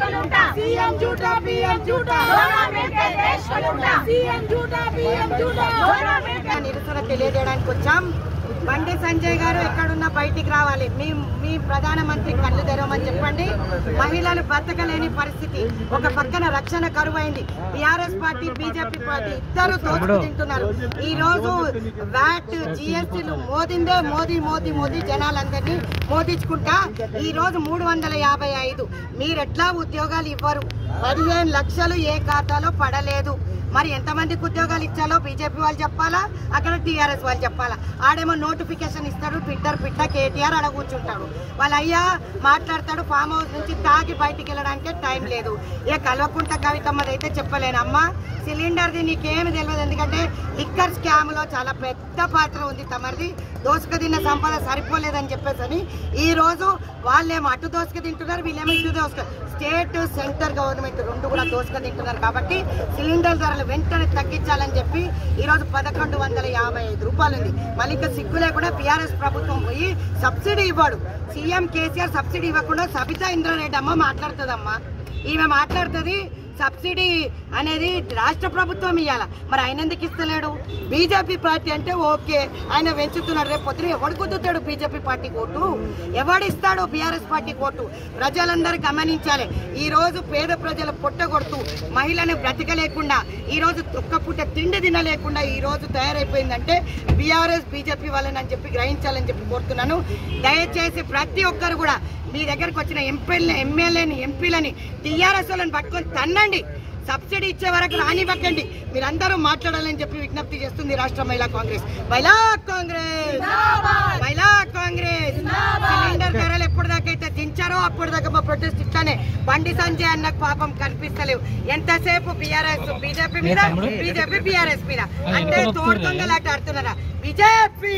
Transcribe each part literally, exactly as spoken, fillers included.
को लूटा, सीएम झूठा पीएम झूठा, दोनों मिलकर देश को लूटा, सीएम झूठा पीएम झूठा, दोनों मिलकर నిరసన తెలియజేయడానికి వచ్చాం। బండి సంజయ్ గారు ఎక్కడున్నా బయటికి రావాలి। మీ మీ ప్రధానమంత్రి కళ్ళు తెరవమని చెప్పండి। మహిళలు బతకలేని పరిస్థితి, ఒక పక్కన రక్షణ కరువైంది। టీఆర్ఎస్ పార్టీ బీజేపీ పార్టీ ఇద్దరు దోచుకు తింటున్నారు। ఈ రోజు వ్యాట్ జిఎస్టీలు మోదిందే మోదీ మోదీ మోదీ జనాలందరినీ మోదించుకుంటా ఈ రోజు మూడు వందల యాభై ఐదు మీరు ఎట్లా ఉద్యోగాలు ఇవ్వరు। పదిహేను లక్షలు ఏ ఖాతాలో పడలేదు। మరి ఎంతమందికి ఉద్యోగాలు ఇచ్చాలో బీజేపీ వాళ్ళు చెప్పాలా, అక్కడ టీఆర్ఎస్ వాళ్ళు చెప్పాలా। ఆడేమో నోటిఫికేషన్ ఇస్తాడు, ట్విట్టర్ పిట్ట కేటీఆర్ అలా కూర్చుంటాడు। వాళ్ళ అయ్యా మాట్లాడతాడు, ఫామ్ హౌస్ నుంచి తాగి బయటికి వెళ్ళడానికే టైం లేదు। ఇక కల్వకుంట్ల కవితమ్మది అయితే చెప్పలేనమ్మా। సిలిండర్ది నీకేమి తెలియదు, ఎందుకంటే లిక్కర్ స్కామ్లో చాలా పెద్ద పాత్ర ఉంది తమరిది। దోసుక తిన్న సంపద సరిపోలేదని చెప్పేసి ఈ రోజు వాళ్ళేమో అటు దోసుక తింటున్నారు, వీళ్ళేమో ఇటు దోసుక, స్టేట్ సెంటర్ గవర్నమెంట్ రెండు కూడా దోసుక తింటున్నారు। కాబట్టి సిలిండర్ ధరలు వెంటనే తగ్గించాలని చెప్పి ఈ రోజు పదకొండు వందల యాభై ఐదు రూపాయలు ఉంది। మళ్ళీ ఇంకా సిగ్గు లేకుండా బీఆర్ఎస్ ప్రభుత్వం పోయి సబ్సిడీ ఇవ్వడు। సీఎం కేసీఆర్ సబ్సిడీ ఇవ్వకుండా సబితా ఇంద్రారెడ్డి అమ్మ మాట్లాడుతుందమ్మా, ఈమె మాట్లాడుతుంది సబ్సిడీ అనేది రాష్ట్ర ప్రభుత్వం ఇవ్వాల, మరి ఆయన ఎందుకు ఇస్తలేడు? బీజేపీ పార్టీ అంటే ఓకే, ఆయన పెంచుతున్నాడు, రేపు పొద్దున ఎవడు కుదురుతాడు బీజేపీ పార్టీ ఓటు, ఎవడిస్తాడు బీఆర్ఎస్ పార్టీ ఓటు? ప్రజలందరూ గమనించాలి। ఈ రోజు పేద ప్రజలు పొట్టగొడుతూ మహిళను బ్రతకలేకుండా, ఈ రోజు ఒక్క పూట తిండి తినలేకుండా ఈ రోజు తయారైపోయిందంటే బీఆర్ఎస్ బీజేపీ వాళ్ళని అని చెప్పి గ్రహించాలని చెప్పి కోరుతున్నాను। దయచేసి ప్రతి ఒక్కరు కూడా మీ దగ్గరకు వచ్చిన ఎంపీలని ఎమ్మెల్యేని ఎంపీలని టీఆర్ఎస్ వాళ్ళని పట్టుకొని తన్నండి, సబ్సిడీ ఇచ్చే వరకు రానివ్వకండి। మీరందరూ మాట్లాడాలని చెప్పి విజ్ఞప్తి చేస్తుంది రాష్ట్ర మహిళా కాంగ్రెస్। మహిళా కాంగ్రెస్ మహిళా కాంగ్రెస్ సిలిండర్ ధరలు ఎప్పటిదాకైతే దించారో అప్పటిదాకా మా ప్రొటెస్ట్ ఇట్లానే। బండి సంజయ్ అన్నకు పాపం కనిపిస్తలేవు, ఎంతసేపు బీఆర్ఎస్ బీజేపీ మీద బీజేపీ బీఆర్ఎస్ మీద అంటే తోడుకొంగలాట ఆడుతున్నారా? బీజేపీ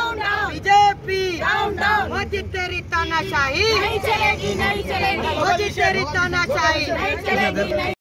బీజేపీ మోదీ तेरी तानाशाही, नहीं चलेगी नहीं चलेगी, मोदी तेरी तानाशाही।